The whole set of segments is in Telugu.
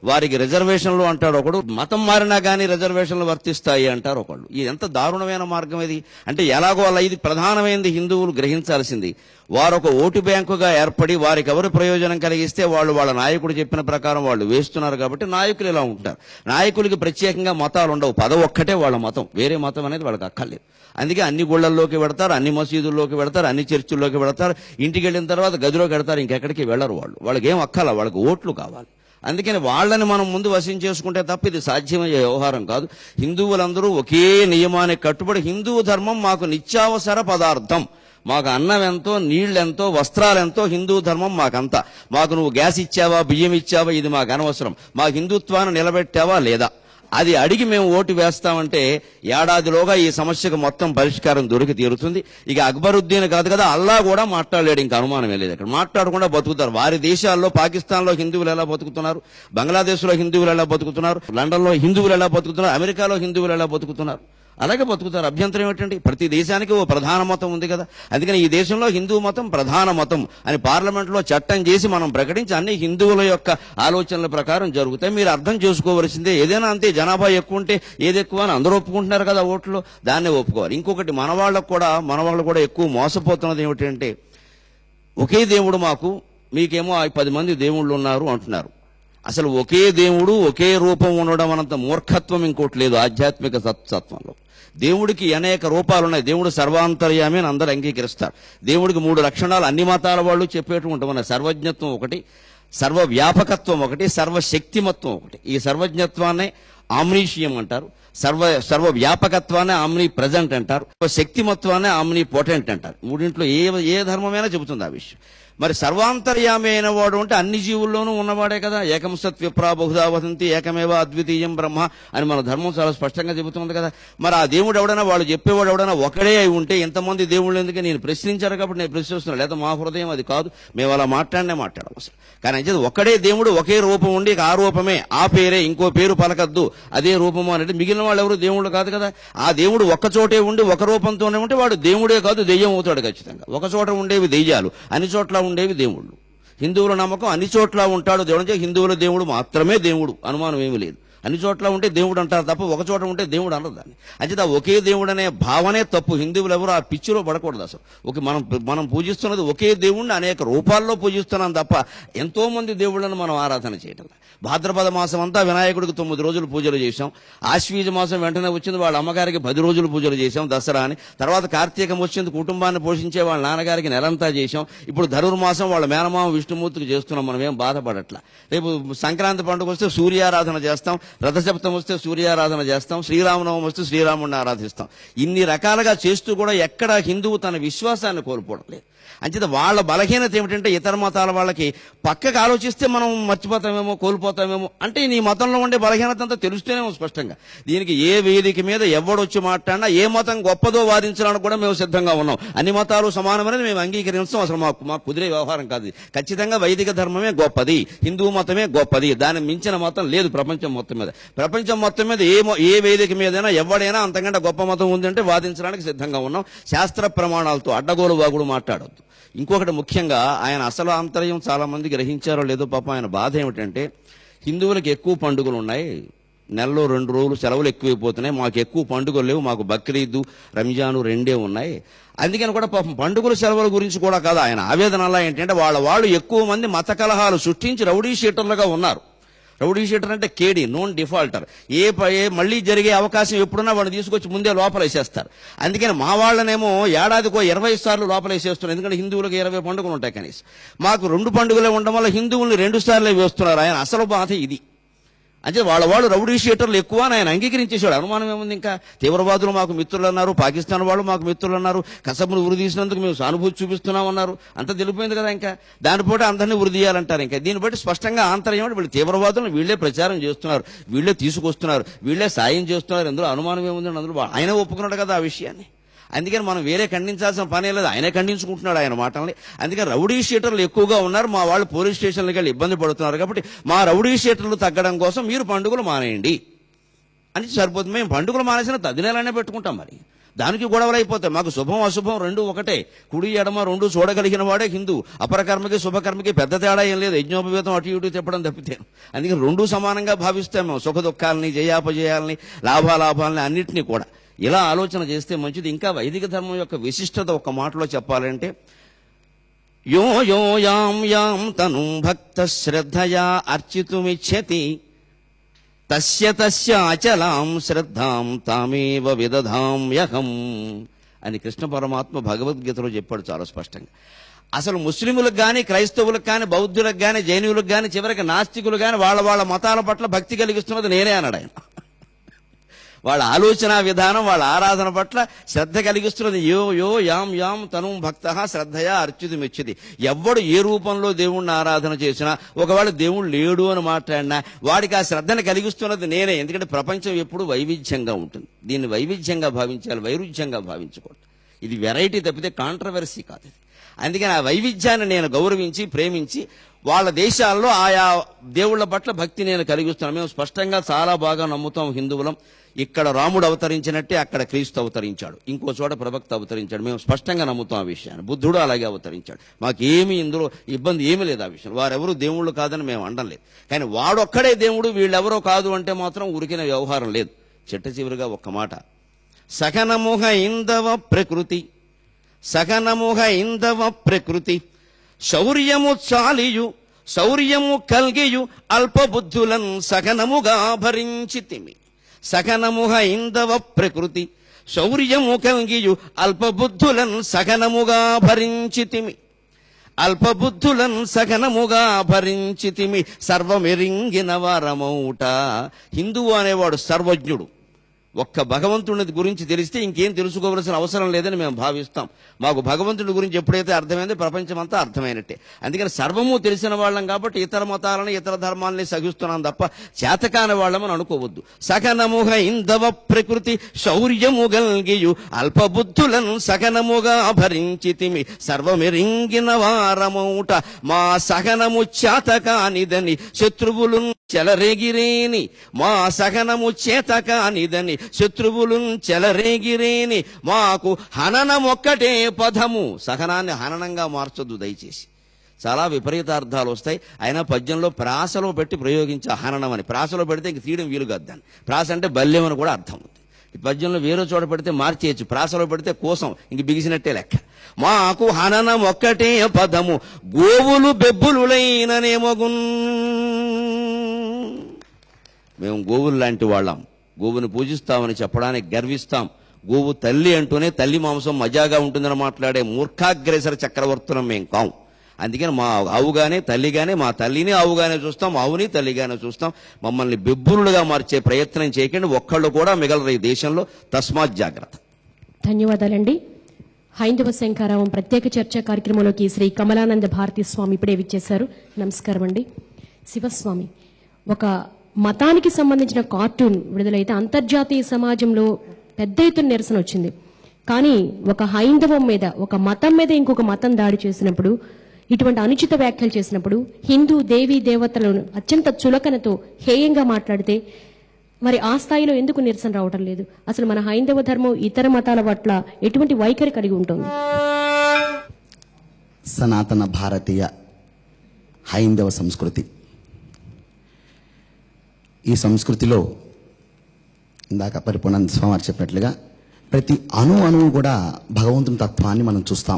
వారికి రిజర్వేషన్లు అంటాడు ఒకడు, మతం మారినా కానీ రిజర్వేషన్లు వర్తిస్తాయి అంటారు ఒకళ్ళు. ఇది ఎంత దారుణమైన మార్గం ఇది. అంటే ఎలాగో అలా ఇది ప్రధానమైనది హిందువులు గ్రహించాల్సింది. వారు ఒక ఓటు బ్యాంకుగా ఏర్పడి వారికి ఎవరు ప్రయోజనం కలిగిస్తే వాళ్ళు వాళ్ళ నాయకుడు చెప్పిన ప్రకారం వాళ్ళు వేస్తున్నారు. కాబట్టి నాయకులు ఇలా ఉంటారు. నాయకులకి ప్రత్యేకంగా మతాలు ఉండవు, పదవి ఒక్కటే వాళ్ళ మతం, వేరే మతం అనేది వాళ్ళకి అక్కర్లేదు. అందుకే అన్ని గుళ్లల్లోకి వెడతారు, అన్ని మసీదుల్లోకి వెడతారు, అన్ని చర్చిల్లోకి వెడతారు. ఇంటికి వెళ్ళిన తర్వాత గదిలోకి వెడతారు, ఇంకెక్కడికి వెళ్లరు. వాళ్ళకి ఏం అక్కర్ల, వాళ్ళకి ఓట్లు కావాలి. అందుకని వాళ్ళని మనం ముందు వశం చేసుకుంటే తప్ప ఇది సాధ్యమయ్యే వ్యవహారం కాదు. హిందువులందరూ ఒకే నియమానికి కట్టుబడి, హిందూ ధర్మం మాకు నిత్యావసర పదార్థం, మాకు అన్నం ఎంతో, నీళ్లెంతో, వస్త్రాలెంతో హిందూ ధర్మం మాకంతా. మాకు నువ్వు గ్యాస్ ఇచ్చావా, బియ్యం ఇచ్చావా, ఇది మాకు అనవసరం. మా హిందుత్వాన్ని నిలబెట్టావా లేదా అది అడిగి మేము ఓటు వేస్తామంటే ఏడాదిలోగా ఈ సమస్యకు మొత్తం పరిష్కారం దొరికి తీరుతుంది. ఇక అక్బరుద్దీన్ కాదు కదా, అల్లా కూడా మాట్లాడలేడు, ఇంకా అనుమానం లేదు. ఇక్కడ మాట్లాడకుండా బతుకుతారు. వారి దేశాల్లో, పాకిస్తాన్లో హిందువులు ఎలా బతుకుతున్నారు, బంగ్లాదేశ్లో హిందువులు ఎలా బతుకుతున్నారు, లండన్లో హిందువులు ఎలా బతుకుతున్నారు, అమెరికాలో హిందువులు ఎలా బతుకుతున్నారు, అలాగే బతుకుతారు. అభ్యంతరం ఏంటండి? ప్రతి దేశానికి ఓ ప్రధాన మతం ఉంది కదా. అందుకని ఈ దేశంలో హిందూ మతం ప్రధాన మతం అని పార్లమెంట్లో చట్టం చేసి మనం ప్రకటించి అన్ని హిందువుల యొక్క ఆలోచనల ప్రకారం జరుగుతాయి. మీరు అర్థం చేసుకోవలసిందే, ఏదైనా అంతే, జనాభా ఎక్కువ ఉంటే ఏది ఎక్కువ అని అందరూ ఒప్పుకుంటున్నారు కదా ఓట్లు, దాన్నే ఒప్పుకోవాలి. ఇంకొకటి మన వాళ్ళు కూడా ఎక్కువ మోసపోతున్నది ఏమిటంటే, ఒకే దేవుడు మాకు, మీకేమో 10 మంది దేవుళ్ళు ఉన్నారు అంటున్నారు. అసలు ఒకే దేవుడు ఒకే రూపం ఉండడం అనంత మూర్ఖత్వం ఇంకోటి లేదు ఆధ్యాత్మిక సత్వంలో. దేవుడికి అనేక రూపాలు ఉన్నాయి. దేవుడు సర్వాంతర్యామి అని అందరూ అంగీకరిస్తారు. దేవుడికి 3 లక్షణాలు అన్ని మతాల వాళ్ళు చెప్పేట్టు ఉంటామన్న, సర్వజ్ఞత్వం ఒకటి, సర్వవ్యాపకత్వం ఒకటి, సర్వశక్తిమత్వం ఒకటి. ఈ సర్వజ్ఞత్వాన్ని ఆమ్నీషియం అంటారు, సర్వవ్యాపకత్వాన్ని ఆమ్ని ప్రజెంట్ అంటారు, శక్తిమత్వాన్ని ఆమ్ని పొటెంట్ అంటారు. మూడింట్లో ఏ ధర్మమైనా చెబుతుంది ఆ విషయం. మరి సర్వాంతర్యామి అయిన వాడు అంటే అన్ని జీవుల్లోనూ ఉన్నవాడే కదా. ఏకం సత్ విప్రా బహుధా వదంతి ఏకమేవ అద్వితీయం బ్రహ్మ అని మన ధర్మం చాలా స్పష్టంగా చెబుతుంది కదా. మరి ఆ దేవుడు ఎవడైనా, వాళ్ళు చెప్పేవాడు ఎవడైనా ఒకడే అయి ఉంటే ఎంతమంది దేవుళ్ళు ఎందుకు? నేను ప్రశ్నించారు కాబట్టి నేను ప్రశ్నిస్తున్నాను, లేదా మా హృదయం అది కాదు, మేము అలా మాట్లాడడం అసలు. కానీ అంటే ఒక్కడే దేవుడు, ఒకే రూపం ఉండి ఆ రూపమే, ఆ పేరే, ఇంకో పేరు పలకద్దు, అదే రూపము అనేది మిగిలిన వాళ్ళు ఎవరు దేవుళ్ళు కాదు కదా. ఆ దేవుడు ఒక్క చోటే ఉండి ఒక రూపంతోనే ఉంటే వాడు దేవుడే కాదు, దెయ్యం అవుతాడు ఖచ్చితంగా. ఒక చోట ఉండేవి దెయ్యాలు, అన్ని చోట్ల ఉండేవి దేవుళ్ళు. హిందువుల నమ్మకం అన్ని చోట్ల ఉంటాడు దేవుడు, హిందువుల దేవుడు మాత్రమే దేవుడు, అనుమానం ఏమీ లేదు. అన్ని చోట్ల ఉంటే దేవుడు అంటారు తప్ప ఒక చోట ఉంటే దేవుడు అనరు దాన్ని. అంచేత ఒకే దేవుడు అనే భావనే తప్పు. హిందువులు ఎవరు ఆ పిచ్చిలో పడకూడదు అసలు. మనం పూజిస్తున్నది ఒకే దేవుణ్ణి అనేక రూపాల్లో పూజిస్తున్నాం తప్ప ఎంతో మంది దేవుళ్ళను మనం ఆరాధన చేయటం. భాద్రపద మాసం అంతా వినాయకుడికి 9 రోజులు పూజలు చేశాం. ఆశ్వీజ మాసం వెంటనే వచ్చింది, వాళ్ళ అమ్మగారికి 10 రోజులు పూజలు చేశాం, దసరా అని. తర్వాత కార్తీకం వచ్చింది, కుటుంబాన్ని పోషించే వాళ్ళ నాన్నగారికి నెలంతా చేశాం. ఇప్పుడు ధనుర్మాసం వాళ్ళ మేనమామ విష్ణుమూర్తికి చేస్తున్నాం, మనం ఏం బాధపడట్లా. రేపు సంక్రాంతి పండుగ వస్తే సూర్యారాధన చేస్తాం, రథసప్తం వస్తే సూర్యారాధన చేస్తాం, శ్రీరామనవమి వస్తే శ్రీరాముడిని ఆరాధిస్తాం. ఇన్ని రకాలుగా చేస్తూ కూడా ఎక్కడ హిందువు తన విశ్వాసాన్ని కోల్పోవడం లేదు. అంచేత వాళ్ళ బలహీనత ఏమిటంటే, ఇతర మతాల వాళ్ళకి పక్కకు ఆలోచిస్తే మనం మర్చిపోతామేమో, కోల్పోతామేమో అంటే నీ మతంలో ఉండే బలహీనత అంతా తెలుస్తూనే స్పష్టంగా. దీనికి ఏ వేదిక మీద ఎవడొచ్చి మాట్లాడినా ఏ మతం గొప్పదో వాదించడానికి కూడా మేము సిద్ధంగా ఉన్నాం. అన్ని మతాలు సమానమనేది మేము అంగీకరించాం. అసలు మాకు కుదిరే వ్యవహారం కాదు. ఖచ్చితంగా వైదిక ధర్మమే గొప్పది, హిందూ మతమే గొప్పది, దాన్ని మించిన మతం లేదు ప్రపంచం మొత్తం మీద. ప్రపంచం మొత్తం మీద ఏ వేదిక మీదైనా ఎవడైనా అంతకంటే గొప్ప మతం ఉందంటే వాదించడానికి సిద్ధంగా ఉన్నాం. శాస్త్ర ప్రమాణాలతో అడ్డగోలు వాగుడు మాట్లాడొద్దు. ఇంకొకటి ముఖ్యంగా ఆయన అసలు ఆంతర్యం చాలా మంది గ్రహించారో లేదో పాపం, ఆయన బాధ ఏమిటంటే, హిందువులకు ఎక్కువ పండుగలు ఉన్నాయి, నెలలో 2 రోజులు సెలవులు ఎక్కువైపోతున్నాయి, మాకు ఎక్కువ పండుగలు లేవు, మాకు బక్రీదు రంజాను 2 ఉన్నాయి. అందుకని కూడా పాపం పండుగల సెలవుల గురించి కూడా కాదు ఆయన ఆవేదన. అలా ఏంటంటే వాళ్ళు ఎక్కువ మంది మత కలహాలు సృష్టించి రౌడీ షీటర్లుగా ఉన్నారు. రౌడీ షీటర్ అంటే కేడీ, నోన్ డిఫాల్టర్. మళ్లీ జరిగే అవకాశం ఎప్పుడున్నా వాడిని తీసుకొచ్చి ముందే లోపలేసేస్తారు. అందుకని మా వాళ్ళనేమో ఏడాదికో 20 సార్లు లోపలేసేస్తున్నారు. ఎందుకంటే హిందువులకు 20 పండుగలు ఉంటాయి కనీసం. మాకు 2 పండుగలే ఉండడం వల్ల హిందువుల్ని 2 సార్లే వేస్తున్నారు. ఆయన అసలు బాధ ఇది. అంటే వాళ్ళు రౌడీ షీటర్లు ఎక్కువ అని ఆయన అంగీకరించేశాడు. అనుమానం ఏముంది? ఇంకా తీవ్రవాదులు మాకు మిత్రులు అన్నారు, పాకిస్తాన్ వాళ్ళు మాకు మిత్రులు అన్నారు, కసబ్ను ఉరి తీసినందుకు మేము సానుభూతి చూపిస్తున్నామన్నారు. అంతా తెలిపోయింది కదా. ఇంకా దానిపోటీ అందరినీ ఉరి తీయాలంటారు. ఇంకా దీన్ని బట్టి స్పష్టంగా ఆంతర్యం వీళ్ళు తీవ్రవాదులను వీళ్లే ప్రచారం చేస్తున్నారు, వీళ్లే తీసుకొస్తున్నారు, వీళ్లే సాయం చేస్తున్నారు. అందులో అనుమానం ఏముంది? అందులో ఆయన ఒప్పుకున్నాడు కదా ఆ విషయాన్ని. అందుకని మనం వేరే ఖండించాల్సిన పనే లేదు, ఆయనే ఖండించుకుంటున్నాడు ఆయన మాటల్ని. అందుకని రౌడీ షీటర్లు ఎక్కువగా ఉన్నారు, మా వాళ్ళు పోలీస్ స్టేషన్లకు వెళ్ళి ఇబ్బంది పడుతున్నారు, కాబట్టి మా రౌడీ షీటర్లు తగ్గడం కోసం మీరు పండుగలు మానేయండి అని సరిపోతుంది. మేము పండుగలు మానేసిన 10 నెలలనే పెట్టుకుంటాం. మరి దానికి గొడవలు అయిపోతాయి. మాకు శుభం అశుభం రెండు ఒకటే, కుడి ఎడమ రెండు చూడగలిగిన వాడే హిందూ. అపరకర్మకి శుభకర్మకి పెద్ద తేడా ఏం లేదు, యజ్ఞోపవేతం అటు ఇటు తిప్పడం తప్పితే. అందుకని రెండు సమానంగా భావిస్తాం మేము, సుఖ దుఃఖాలని, జయాపజయాలని, లాభాలాభాలని అన్నింటినీ కూడా. ఇలా ఆలోచన చేస్తే మంచిది. ఇంకా వైదిక ధర్మం యొక్క విశిష్టత ఒక్క మాటలో చెప్పాలంటే, యో యో యాం యాం తనుం భక్త శ్రద్ధయా అర్చితుమిచ్చతి తస్య తస్య అచలాం శ్రద్ధాం తామేవ విదధామ్యహం అని కృష్ణ పరమాత్మ భగవద్గీతలో చెప్పాడు చాలా స్పష్టంగా. అసలు ముస్లిములకు కానీ, క్రైస్తవులకు కానీ, బౌద్ధులకు కానీ, జైనులకు కానీ, చివరికి నాస్తికులు కానీ వాళ్ళ మతాల పట్ల భక్తి కలిగిస్తున్నది నేనే అన్నాడు ఆయన. వాళ్ళ ఆలోచన విధానం, వాళ్ళ ఆరాధన పట్ల శ్రద్ధ కలిగిస్తున్నది యో యో యాం యాం తనుం భక్త శ్రద్ధయా అర్చితుమిచ్చతి. ఎవ్వడు ఏ రూపంలో దేవుణ్ణి ఆరాధన చేసినా, ఒకవేళ దేవుడు లేడు అని మాట్లాడినా వాడికి ఆ శ్రద్ధను కలిగిస్తున్నది నేనే. ఎందుకంటే ప్రపంచం ఎప్పుడు వైవిధ్యంగా ఉంటుంది. దీన్ని వైవిధ్యంగా భావించాలి, వైరుధ్యంగా భావించకూడదు. ఇది వెరైటీ తప్పితే కాంట్రవర్సీ కాదు ఇది. అందుకని ఆ వైవిధ్యాన్ని నేను గౌరవించి ప్రేమించి వాళ్ళ దేశాల్లో ఆయా దేవుళ్ల పట్ల భక్తి నేను కలిగిస్తున్నాను. మేము స్పష్టంగా చాలా బాగా నమ్ముతాం హిందువులం. ఇక్కడ రాముడు అవతరించినట్టే అక్కడ క్రీస్తు అవతరించాడు, ఇంకో చోట ప్రవక్త అవతరించాడు. మేము స్పష్టంగా నమ్ముతాం ఆ విషయాన్ని. బుద్ధుడు అలాగే అవతరించాడు. మాకేమీ ఇందులో ఇబ్బంది ఏమీ లేదు ఆ విషయం. వారెవరూ దేవుళ్ళు కాదని మేము అనడం లేదు. కానీ వాడొక్కడే దేవుడు, వీళ్ళెవరో కాదు అంటే మాత్రం ఉరికిన వ్యవహారం లేదు. చిట్ట చివరిగా ఒక్క మాట, సకనముహ ఇందవ ప్రకృతి, సకనముహ ఇందవ ప్రకృతి శౌర్యము చాలియు శౌర్యము కల్గియు అల్పబుద్ధులన్ సకనముగా భరించితిమి. సకనముహ ఇందవ ప్రకృతి శౌర్యము కల్గియు అల్పబుద్ధులన్ సకనముగా భరించితిమి. అల్పబుద్ధులన్ సకనముగా భరించితిమి. సర్వమెరింగిన వారమౌట. హిందువు అనేవాడు సర్వజ్ఞుడు. ఒక్క భగవంతుడి గురించి తెలిస్తే ఇంకేం తెలుసుకోవలసిన అవసరం లేదని మేము భావిస్తాం. మాకు భగవంతుడి గురించి ఎప్పుడైతే అర్థమైందో ప్రపంచమంతా అర్థమైనట్టే. అందుకని సర్వము తెలిసిన వాళ్ళం కాబట్టి ఇతర మతాలని, ఇతర ధర్మాలని సహిస్తున్నాం తప్ప చేతకాని వాళ్ళమని అనుకోవద్దు. సకనముగ ఇందవ ప్రకృతి శౌర్యము గల్గియు అల్పబుద్ధులను సకనముగా భరించితిమి. సర్వమెరింగిన వారమౌట. మా సహనము చేతకానిదని శత్రువులు చెలరేగిరేని. మా సహనము చేతకానిదని శత్రువులు చెలరేగిరేని. మాకు హననమొక్కటే పదము. సహనాన్ని హననంగా మార్చొద్దు దయచేసి. చాలా విపరీతార్థాలు వస్తాయి. అయినా పద్యంలో ప్రాసలో పెట్టి ప్రయోగించే హననం అని. ప్రాసలో పెడితే ఇంక తీయడం వీలు కాదు దాన్ని. ప్రాస అంటే బల్యం అని కూడా అర్థం అవుతుంది. ఈ పద్యంలో వేరే చోట పెడితే మార్చేయచ్చు, ప్రాసలో పెడితే కోసం ఇంక బిగిసినట్టే లెక్క. మాకు హననం ఒక్కటే పదము గోవులు బెబ్బులులైననేమగున్. మేము గోవులు లాంటి వాళ్ళం. గోవుని పూజిస్తామని చెప్పడానికి గర్విస్తాం. గోవు తల్లి అంటూనే తల్లి మాంసం మజాగా ఉంటుందని మాట్లాడే మూర్ఖాగ్రేసర చక్రవర్తులం మేం కాం. అందుకని మా ఆవుగానే తల్లిగానే, మా తల్లిని ఆవుగానే చూస్తాం, ఆవుని తల్లిగానే చూస్తాం. మమ్మల్ని బెబ్బులుగా మార్చే ప్రయత్నం చేయకండి. ఒక్కళ్ళు కూడా మిగలరు ఈ దేశంలో. తస్మాత్ జాగ్రత్త. ధన్యవాదాలండి. హైందవ శంఖారావం ప్రత్యేక చర్చా కార్యక్రమంలోకి శ్రీ కమలానంద భారతీ స్వామి ఇప్పుడే విచ్చేశారు. నమస్కారం అండి. శివస్వామి, ఒక మతానికి సంబంధించిన కార్టూన్ విడుదలైతే అంతర్జాతీయ సమాజంలో పెద్ద ఎత్తున నిరసన వచ్చింది. కానీ ఒక హైందవం మీద, ఒక మతం మీద ఇంకొక మతం దాడి చేసినప్పుడు, ఇటువంటి అనుచిత వ్యాఖ్యలు చేసినప్పుడు, హిందూ దేవీ దేవతలను అత్యంత చులకనతో హేయంగా మాట్లాడితే మరి ఆ స్థాయిలో ఎందుకు నిరసన రావడం లేదు? అసలు మన హైందవ ధర్మం ఇతర మతాల పట్ల ఎటువంటి వైఖరి కలిగి ఉంటుంది? సనాతన భారతీయ హైందవ సంస్కృతి, ఈ సంస్కృతిలో ఇందాక పరిపూర్ణానంద స్వామి చెప్పినట్లుగా ప్రతి అణువు కూడా భగవంతుని తత్వాన్ని మనం చూస్తాం.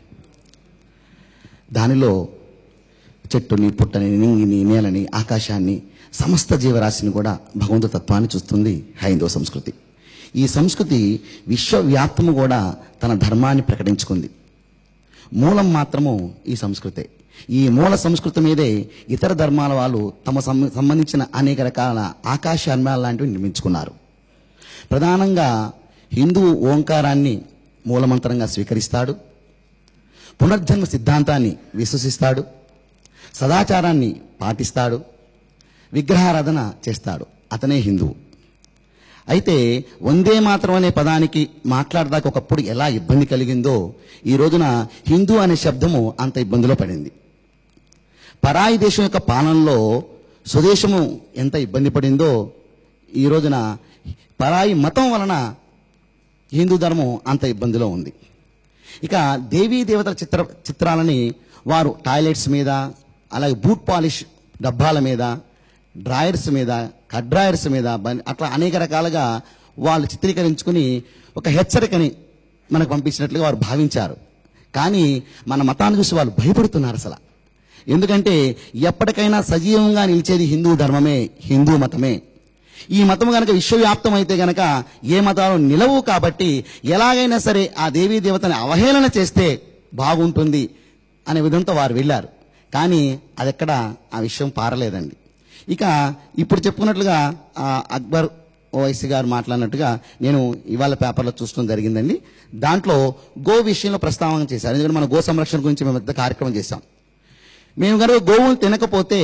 దానిలో చెట్టుని, పుట్టని, నింగిని, నేలని, ఆకాశాన్ని, సమస్త జీవరాశిని కూడా భగవంతు తత్వాన్ని చూస్తుంది హైందవ సంస్కృతి. ఈ సంస్కృతి విశ్వవ్యాప్తము కూడా తన ధర్మాన్ని ప్రకటించుకుంది. మూలం మాత్రము ఈ సంస్కృతే. ఈ మూల సంస్కృతి మీదే ఇతర ధర్మాల వాళ్ళు తమ సంబంధించిన అనేక రకాల ఆకాశాన్మాల లాంటివి నిర్మించుకున్నారు. ప్రధానంగా హిందువు ఓంకారాన్ని మూలమంత్రంగా స్వీకరిస్తాడు, పునర్జన్మ సిద్ధాంతాన్ని విశ్వసిస్తాడు, సదాచారాన్ని పాటిస్తాడు, విగ్రహారాధన చేస్తాడు. అతనే హిందువు. అయితే వందే మాతరం అనే పదానికి మాట్లాడదాక ఒకప్పుడు ఎలా ఇబ్బంది కలిగిందో, ఈ రోజున హిందూ అనే శబ్దము అంత ఇబ్బందిలో పడింది. పరాయి దేశం యొక్క పాలనలో స్వదేశము ఎంత ఇబ్బంది పడిందో, ఈ రోజున పరాయి మతం వలన హిందూ ధర్మం అంత ఇబ్బందిలో ఉంది. ఇక దేవీ దేవతల చిత్రాలని వారు టాయిలెట్స్ మీద, అలాగే బూట్ పాలిష్ డబ్బాల మీద, డ్రాయర్స్ మీద, కట్ డ్రాయర్స్ మీద అట్లా అనేక రకాలుగా వాళ్ళు చిత్రీకరించుకుని ఒక హెచ్చరికని మనకు పంపించినట్లుగా వారు భావించారు. కానీ మన మతాన్ని చూసి వాళ్ళు భయపడుతున్నారు అసలు. ఎందుకంటే ఎప్పటికైనా సజీవంగా నిలిచేది హిందూ ధర్మమే, హిందూ మతమే. ఈ మతం గనక విశ్వవ్యాప్తం అయితే గనక ఏ మతాలు నిలవు. కాబట్టి ఎలాగైనా సరే ఆ దేవీ దేవతని అవహేళన చేస్తే బాగుంటుంది అనే విధంతో వారు వెళ్ళారు. కానీ అదెక్కడ ఆ విషయం పారలేదండి. ఇక ఇప్పుడు చెప్పుకున్నట్లుగా అక్బర్ ఓవైసీ గారు మాట్లాడినట్టుగా నేను ఇవాళ పేపర్లో చూడటం జరిగిందండి. దాంట్లో గో విషయంలో ప్రస్తావన చేశారు. ఎందుకంటే మన గో సంరక్షణ గురించి మేము పెద్ద కార్యక్రమం చేశాం. మేము కనుక గోవులు తినకపోతే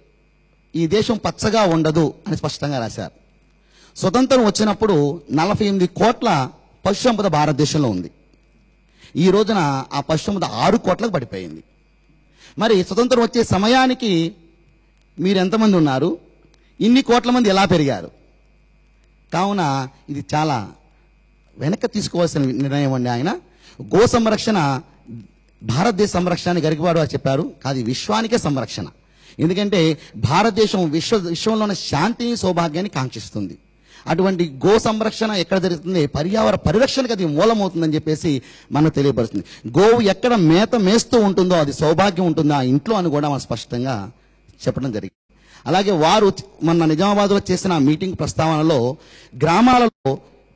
ఈ దేశం పచ్చగా ఉండదు అని స్పష్టంగా రాశారు. స్వతంత్రం వచ్చినప్పుడు 48 కోట్ల పశు సంపద భారతదేశంలో ఉంది. ఈ రోజున ఆ పశు సంపద 6 కోట్లకు పడిపోయింది. మరి స్వతంత్రం వచ్చే సమయానికి మీరు ఎంతమంది ఉన్నారు, ఇన్ని కోట్ల మంది ఎలా పెరిగారు? కావున ఇది చాలా వెనక్కి తీసుకోవాల్సిన నిర్ణయం అండి. ఆయన గో సంరక్షణ భారతదేశ సంరక్షణ అని గరికపాడు చెప్పారు, కాదు విశ్వానికే సంరక్షణ. ఎందుకంటే భారతదేశం విశ్వంలోని శాంతిని సౌభాగ్యాన్ని కాంక్షిస్తుంది. అటువంటి గో సంరక్షణ ఎక్కడ జరుగుతుంది, పర్యావరణ పరిరక్షణకు అది మూలమవుతుందని చెప్పేసి మనకు తెలియపరుస్తుంది. గోవు ఎక్కడ మేత మేస్తూ ఉంటుందో అది సౌభాగ్యం ఉంటుందో ఆ ఇంట్లో అని కూడా మనం స్పష్టంగా చెప్పడం జరిగింది. అలాగే వారు మొన్న నిజామాబాద్లో చేసిన మీటింగ్ ప్రస్తావనలో గ్రామాలలో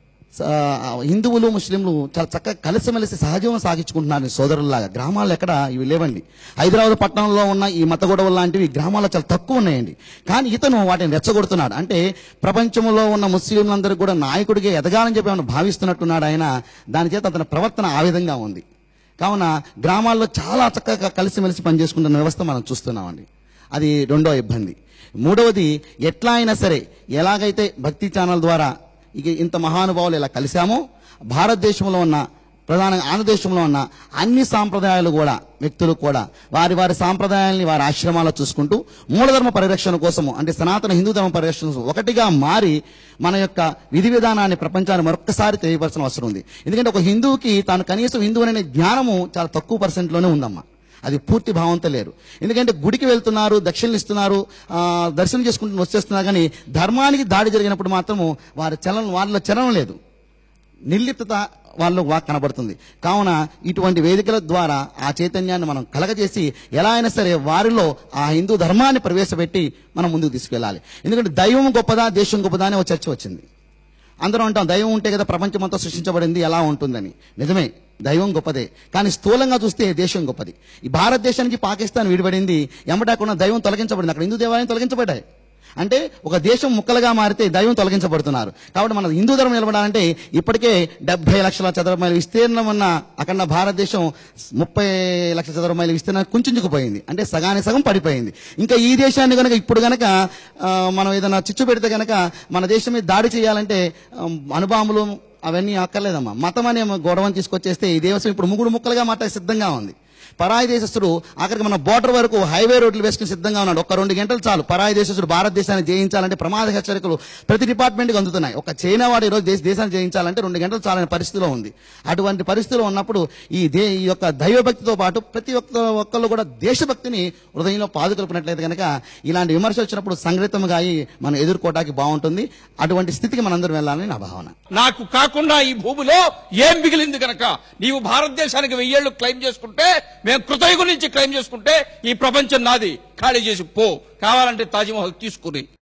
హిందువులు ముస్లింలు చాలా చక్కగా కలిసిమెలిసి సహజీవనం సాగించుకుంటున్నారు సోదరుల్లాగా. గ్రామాల్లో ఎక్కడ ఇవి లేవండి. హైదరాబాద్ పట్టణంలో ఉన్న ఈ మత గొడవలు లాంటివి గ్రామాల్లో చాలా తక్కువ ఉన్నాయండి. కానీ ఇతను వాటిని రెచ్చగొడుతున్నాడు. అంటే ప్రపంచంలో ఉన్న ముస్లింలందరూ కూడా నాయకుడిగా ఎదగాలని చెప్పి ఆయన భావిస్తున్నట్టున్నాడు ఆయన. దాని చేత అతని ప్రవర్తన ఆ విధంగా ఉంది. కావున గ్రామాల్లో చాలా చక్కగా కలిసిమెలిసి పనిచేసుకుంటున్న వ్యవస్థ మనం చూస్తున్నామండి. అది రెండో ఇబ్బంది. మూడవది, ఎట్లా అయినా సరే ఎలాగైతే భక్తి ఛానల్ ద్వారా ఇక ఇంత మహానుభావులు ఇలా కలిశామో భారతదేశంలో ఉన్న ప్రధానంగా ఆంధ్రదేశంలో ఉన్న అన్ని సాంప్రదాయాలు కూడా వ్యక్తులు కూడా వారి వారి సాంప్రదాయాల్ని వారి ఆశ్రమాల్లో చూసుకుంటూ మూలధర్మ పరిరక్షణ కోసము, అంటే సనాతన హిందూ ధర్మ పరిరక్షణ కోసం ఒకటిగా మారి మన యొక్క విధి విధానాన్ని ప్రపంచాన్ని మరొక్కసారి తెలియపరచిన అవసరం ఉంది. ఎందుకంటే ఒక హిందువుకి తాను కనీసం హిందువు అనే జ్ఞానము చాలా తక్కువ %లోనే ఉందమ్మా. అది పూర్తి భావంతో లేరు. ఎందుకంటే గుడికి వెళ్తున్నారు, దక్షిణలు ఇస్తున్నారు, దర్శనం చేసుకుంటూ వచ్చేస్తున్నారు. కానీ ధర్మానికి దాడి జరిగినప్పుడు మాత్రము వారిలో చలనం లేదు, నిర్లిప్తత వాళ్ళు కనబడుతుంది. కావున ఇటువంటి వేదికల ద్వారా ఆ చైతన్యాన్ని మనం కలగజేసి ఎలా అయినా సరే వారిలో ఆ హిందూ ధర్మాన్ని ప్రవేశపెట్టి మనం ముందుకు తీసుకెళ్ళాలి. ఎందుకంటే దైవం గొప్పదా దేశం గొప్పదా అనే ఒక చర్చ వచ్చింది. అందరం అంటాం దైవం ఉంటే కదా ప్రపంచం అంతా సృష్టించబడింది, ఎలా ఉంటుందని. నిజమే, దైవం గొప్పదే. కానీ స్థూలంగా చూస్తే దేశం గొప్పది. ఈ భారతదేశానికి పాకిస్తాన్ విడిపడింది, ఎంబటాకున్న దైవం తొలగించబడింది. అక్కడ హిందూ దేవాలయం తొలగించబడ్డాయి. అంటే ఒక దేశం ముక్కలుగా మారితే దైవం తొలగించబడుతున్నారు. కాబట్టి మన హిందూ ధర్మం నిలబడాలంటే ఇప్పటికే 70 లక్షల చదరపు మైలు విస్తీర్ణం ఉన్న అక్కడ భారతదేశం 30 లక్షల చదరపు మైలు విస్తీర్ణం కుంచుకుపోయింది. అంటే సగానికి సగం పడిపోయింది. ఇంకా ఈ దేశాన్ని కనుక ఇప్పుడు కనుక మనం ఏదైనా చిచ్చు పెడితే కనుక మన దేశం మీద దాడి చేయాలంటే అణుబాంబులు అవన్నీ అక్కర్లేదమ్మా. మతం అనే గొడవని తీసుకొచ్చేస్తే ఈ దేశం ఇప్పుడు ముగ్గురు ముక్కలుగా మాట సిద్ధంగా ఉంది. పరాయి దేశస్తుడు ఆఖరికి మన బోర్డర్ వరకు హైవే రోడ్లు వేసుకుని సిద్ధంగా ఉన్నాడు. ఒక 2 గంటలు చాలు పరాయి దేశస్తుడు భారతదేశాన్ని జయించాలంటే ప్రమాద హెచ్చరికలు ప్రతి డిపార్ట్మెంట్కి అందుతున్నాయి. ఒక చైనా వాడు ఈరోజు దేశాన్ని జయించాలంటే 2 గంటలు చాలనే పరిస్థితిలో ఉంది. అటువంటి పరిస్థితిలో ఉన్నప్పుడు ఈ యొక్క దైవభక్తితో పాటు ప్రతి ఒక్కళ్ళు కూడా దేశభక్తిని హృదయంలో పాదుకొల్పినట్లయితే కనుక ఇలాంటి విమర్శలు వచ్చినప్పుడు సంఘటితంగా మనం ఎదుర్కోవడానికి బాగుంటుంది. అటువంటి స్థితికి మనందరం వెళ్ళాలని నా భావన. నాకు కాకుండా ఈ భూమిలో ఏం మిగిలింది కనుక నీవు భారతదేశానికి 1000 ఏళ్లు క్లెయిమ్ చేసుకుంటే, మేము కృతయుగం నుంచి క్లెయిమ్ చేసుకుంటే ఈ ప్రపంచం నాది, ఖాళీ చేసి పో, కావాలంటే తాజ్మహల్ తీసుకుని